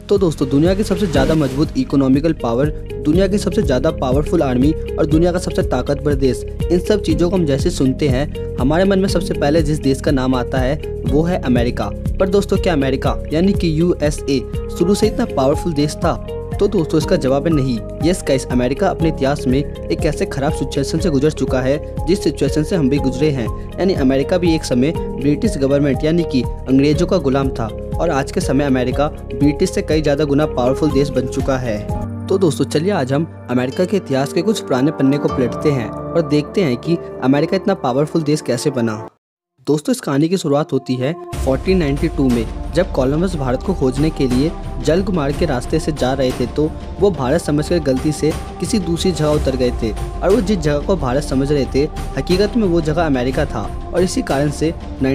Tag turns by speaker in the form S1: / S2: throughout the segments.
S1: तो दोस्तों, दुनिया की सबसे ज़्यादा मजबूत इकोनॉमिकल पावर, दुनिया की सबसे ज़्यादा पावरफुल आर्मी और दुनिया का सबसे ताकतवर देश, इन सब चीज़ों को हम जैसे सुनते हैं हमारे मन में सबसे पहले जिस देश का नाम आता है वो है अमेरिका। पर दोस्तों, क्या अमेरिका यानी कि यूएसए शुरू से इतना पावरफुल देश था? तो दोस्तों, इसका जवाब है नहीं। यस गाइस, अमेरिका अपने इतिहास में एक ऐसे खराब सिचुएशन से गुजर चुका है जिस सिचुएशन से हम भी गुजरे हैं। यानी अमेरिका भी एक समय ब्रिटिश गवर्नमेंट यानी कि अंग्रेजों का गुलाम था और आज के समय अमेरिका ब्रिटिश से कई ज़्यादा गुना पावरफुल देश बन चुका है। तो दोस्तों, चलिए आज हम अमेरिका के इतिहास के कुछ पुराने पन्ने को पलटते हैं और देखते हैं कि अमेरिका इतना पावरफुल देश कैसे बना। दोस्तों, इस कहानी की शुरुआत होती है 1492 में, जब कोलंबस भारत को खोजने के लिए जलकुमार्ग के रास्ते से जा रहे थे तो वो भारत समझकर गलती से किसी दूसरी जगह उतर गए थे और वो जिस जगह को भारत समझ रहे थे हकीकत में वो जगह अमेरिका था। और इसी कारण से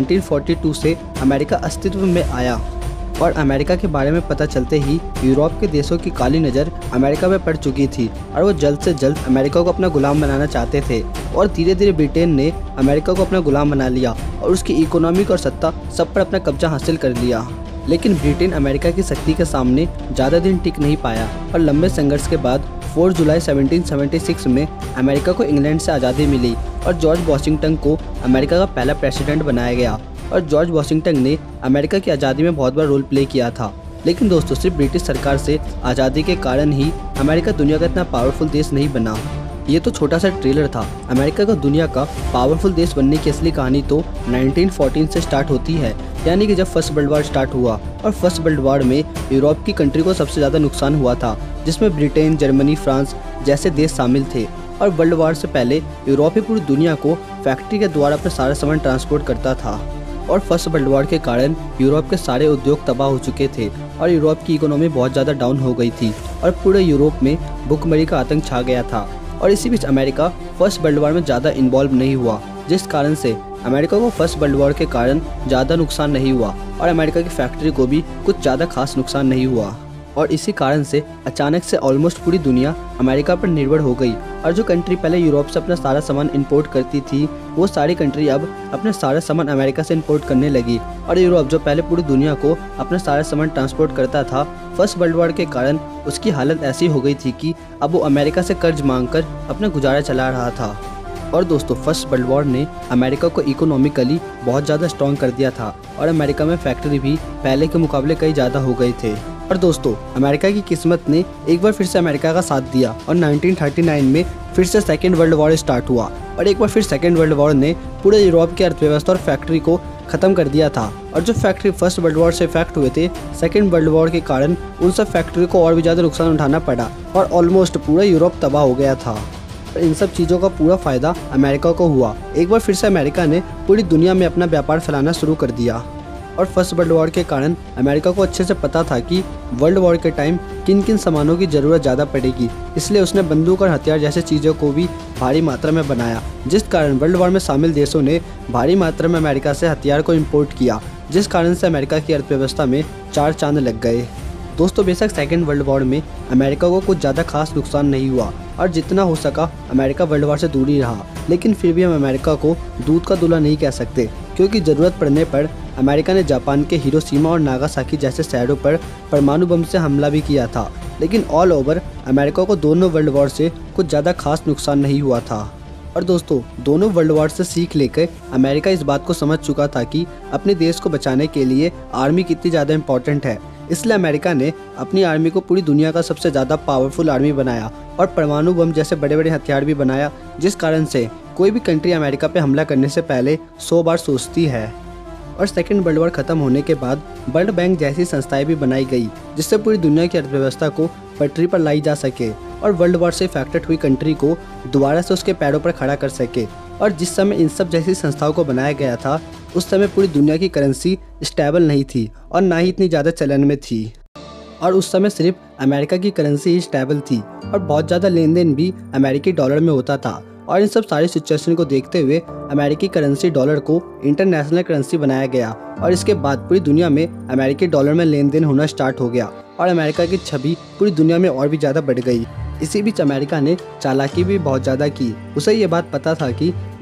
S1: 1942 से अमेरिका अस्तित्व में आया और अमेरिका के बारे में पता चलते ही यूरोप के देशों की काली नज़र अमेरिका में पड़ चुकी थी और वो जल्द से जल्द अमेरिका को अपना गुलाम बनाना चाहते थे। और धीरे धीरे ब्रिटेन ने अमेरिका को अपना गुलाम बना लिया और उसकी इकोनॉमिक और सत्ता सब पर अपना कब्जा हासिल कर लिया। लेकिन ब्रिटेन अमेरिका की शक्ति के सामने ज़्यादा दिन टिक नहीं पाया और लंबे संघर्ष के बाद 4 जुलाई 1776 में अमेरिका को इंग्लैंड से आज़ादी मिली और जॉर्ज वॉशिंगटन को अमेरिका का पहला प्रेसिडेंट बनाया गया। और जॉर्ज वॉशिंगटन ने अमेरिका की आज़ादी में बहुत बड़ा रोल प्ले किया था। लेकिन दोस्तों, सिर्फ ब्रिटिश सरकार से आज़ादी के कारण ही अमेरिका दुनिया का इतना पावरफुल देश नहीं बना। ये तो छोटा सा ट्रेलर था। अमेरिका का दुनिया का पावरफुल देश बनने की असली कहानी तो 1914 से स्टार्ट होती है, यानी कि जब फर्स्ट वर्ल्ड वॉर स्टार्ट हुआ। और फर्स्ट वर्ल्ड वॉर में यूरोप की कंट्री को सबसे ज़्यादा नुकसान हुआ था, जिसमें ब्रिटेन, जर्मनी, फ्रांस जैसे देश शामिल थे। और वर्ल्ड वॉर से पहले यूरोप ही पूरी दुनिया को फैक्ट्री के द्वारा अपना सारा सामान ट्रांसपोर्ट करता था। और फर्स्ट वर्ल्ड वॉर के कारण यूरोप के सारे उद्योग तबाह हो चुके थे और यूरोप की इकोनॉमी बहुत ज़्यादा डाउन हो गई थी और पूरे यूरोप में भुखमरी का आतंक छा गया था। और इसी बीच अमेरिका फर्स्ट वर्ल्ड वॉर में ज़्यादा इन्वॉल्व नहीं हुआ, जिस कारण से अमेरिका को फर्स्ट वर्ल्ड वॉर के कारण ज़्यादा नुकसान नहीं हुआ और अमेरिका की फैक्ट्री को भी कुछ ज़्यादा खास नुकसान नहीं हुआ। और इसी कारण से अचानक से ऑलमोस्ट पूरी दुनिया अमेरिका पर निर्भर हो गई और जो कंट्री पहले यूरोप से अपना सारा सामान इंपोर्ट करती थी वो सारी कंट्री अब अपना सारा सामान अमेरिका से इंपोर्ट करने लगी। और यूरोप जो पहले पूरी दुनिया को अपना सारा सामान ट्रांसपोर्ट करता था, फर्स्ट वर्ल्ड वॉर के कारण उसकी हालत ऐसी हो गई थी कि अब वो अमेरिका से कर्ज मांगकर अपना गुजारा चला रहा था। और दोस्तों, फर्स्ट वर्ल्ड वॉर ने अमेरिका को इकोनॉमिकली बहुत ज़्यादा स्ट्रॉन्ग कर दिया था और अमेरिका में फैक्ट्री भी पहले के मुकाबले कई ज़्यादा हो गए थे। और दोस्तों, अमेरिका की किस्मत ने एक बार फिर से अमेरिका का साथ दिया और 1939 में फिर से सेकेंड वर्ल्ड वॉर स्टार्ट हुआ और एक बार फिर सेकेंड वर्ल्ड वॉर ने पूरे यूरोप की अर्थव्यवस्था और फैक्ट्री को ख़त्म कर दिया था। और जो फैक्ट्री फर्स्ट वर्ल्ड वॉर से इफेक्ट हुए थे, सेकेंड वर्ल्ड वॉर के कारण उन सब फैक्ट्री को और भी ज़्यादा नुकसान उठाना पड़ा और ऑलमोस्ट पूरा यूरोप तबाह हो गया था। और इन सब चीज़ों का पूरा फ़ायदा अमेरिका को हुआ। एक बार फिर से अमेरिका ने पूरी दुनिया में अपना व्यापार फैलाना शुरू कर दिया। और फर्स्ट वर्ल्ड वॉर के कारण अमेरिका को अच्छे से पता था कि वर्ल्ड वॉर के टाइम किन किन सामानों की ज़रूरत ज़्यादा पड़ेगी, इसलिए उसने बंदूक और हथियार जैसे चीज़ों को भी भारी मात्रा में बनाया, जिस कारण वर्ल्ड वॉर में शामिल देशों ने भारी मात्रा में अमेरिका से हथियार को इम्पोर्ट किया, जिस कारण से अमेरिका की अर्थव्यवस्था में 4 चांद लग गए। दोस्तों, बेशक सेकेंड वर्ल्ड वॉर में अमेरिका को कुछ ज़्यादा खास नुकसान नहीं हुआ और जितना हो सका अमेरिका वर्ल्ड वॉर से दूर ही रहा। लेकिन फिर भी हम अमेरिका को दूध का दूल्हा नहीं कह सकते, क्योंकि ज़रूरत पड़ने पर अमेरिका ने जापान के हिरोशिमा और नागासाकी जैसे शहरों पर परमाणु बम से हमला भी किया था। लेकिन ऑल ओवर अमेरिका को दोनों वर्ल्ड वॉर से कुछ ज़्यादा खास नुकसान नहीं हुआ था। और दोस्तों, दोनों वर्ल्ड वॉर से सीख लेकर अमेरिका इस बात को समझ चुका था कि अपने देश को बचाने के लिए आर्मी कितनी ज़्यादा इम्पोर्टेंट है। इसलिए अमेरिका ने अपनी आर्मी को पूरी दुनिया का सबसे ज़्यादा पावरफुल आर्मी बनाया और परमाणु बम जैसे बड़े बड़े हथियार भी बनाया, जिस कारण से कोई भी कंट्री अमेरिका पे हमला करने से पहले 100 बार सोचती है। और सेकेंड वर्ल्ड वॉर खत्म होने के बाद वर्ल्ड बैंक जैसी संस्थाएं भी बनाई गई, जिससे पूरी दुनिया की अर्थव्यवस्था को पटरी पर लाई जा सके और वर्ल्ड वॉर से इफेक्टेड हुई कंट्री को दोबारा से उसके पैरों पर खड़ा कर सके। और जिस समय इन सब जैसी संस्थाओं को बनाया गया था, उस समय पूरी दुनिया की करेंसी स्टेबल नहीं थी और ना ही इतनी ज़्यादा चलन में थी। और उस समय सिर्फ अमेरिका की करेंसी ही स्टेबल थी और बहुत ज़्यादा लेन देन भी अमेरिकी डॉलर में होता था। और इन सब सारी सिचुएशन को देखते हुए अमेरिकी करेंसी डॉलर को इंटरनेशनल करेंसी बनाया गया और इसके बाद पूरी दुनिया में अमेरिकी डॉलर में लेन देन होना स्टार्ट हो गया और अमेरिका की छवि पूरी दुनिया में और भी ज़्यादा बढ़ गई। इसी बीच अमेरिका ने चालाकी भी बहुत ज़्यादा की। उसे ये बात पता था कि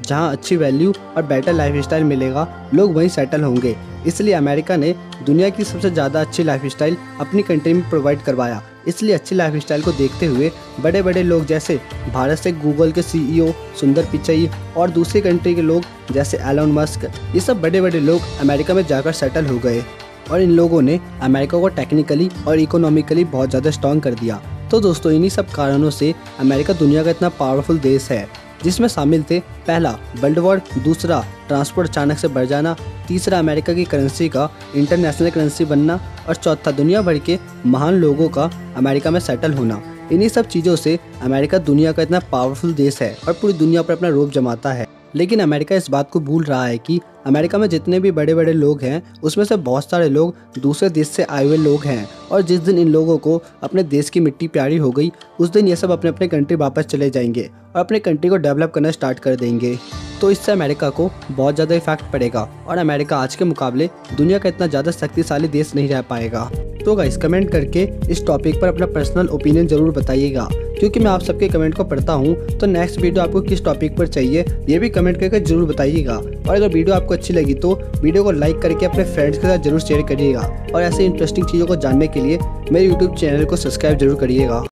S1: जहां अच्छी वैल्यू और बेटर लाइफस्टाइल मिलेगा लोग वहीं सेटल होंगे। इसलिए अमेरिका ने दुनिया की सबसे ज़्यादा अच्छी लाइफस्टाइल अपनी कंट्री में प्रोवाइड करवाया। इसलिए अच्छी लाइफस्टाइल को देखते हुए बड़े बड़े लोग जैसे भारत से गूगल के CEO सुंदर पिचई और दूसरी कंट्री के लोग जैसे एलन मस्क, ये सब बड़े बड़े लोग अमेरिका में जाकर सेटल हो गए और इन लोगों ने अमेरिका को टेक्निकली और इकोनॉमिकली बहुत ज़्यादा स्ट्रॉन्ग कर दिया। तो दोस्तों, इन्हीं सब कारणों से अमेरिका दुनिया का इतना पावरफुल देश है, जिसमें शामिल थे पहला वर्ल्ड वॉर, दूसरा ट्रांसपोर्ट अचानक से बढ़ जाना, तीसरा अमेरिका की करेंसी का इंटरनेशनल करेंसी बनना और चौथा दुनिया भर के महान लोगों का अमेरिका में सेटल होना। इन्हीं सब चीज़ों से अमेरिका दुनिया का इतना पावरफुल देश है और पूरी दुनिया पर अपना रोब जमाता है। लेकिन अमेरिका इस बात को भूल रहा है कि अमेरिका में जितने भी बड़े बड़े लोग हैं उसमें से बहुत सारे लोग दूसरे देश से आए हुए लोग हैं और जिस दिन इन लोगों को अपने देश की मिट्टी प्यारी हो गई उस दिन ये सब अपने अपने कंट्री वापस चले जाएंगे और अपने कंट्री को डेवलप करना स्टार्ट कर देंगे। तो इससे अमेरिका को बहुत ज़्यादा इफेक्ट पड़ेगा और अमेरिका आज के मुकाबले दुनिया का इतना ज़्यादा शक्तिशाली देश नहीं रह पाएगा। तो गाइस, कमेंट करके इस टॉपिक पर अपना पर्सनल ओपिनियन ज़रूर बताइएगा, क्योंकि मैं आप सबके कमेंट को पढ़ता हूँ। तो नेक्स्ट वीडियो आपको किस टॉपिक पर चाहिए ये भी कमेंट करके जरूर बताइएगा। और अगर वीडियो आपको अच्छी लगी तो वीडियो को लाइक करके अपने फ्रेंड्स के साथ जरूर शेयर करिएगा और ऐसे इंटरेस्टिंग चीज़ों को जानने के लिए मेरे यूट्यूब चैनल को सब्सक्राइब जरूर करिएगा।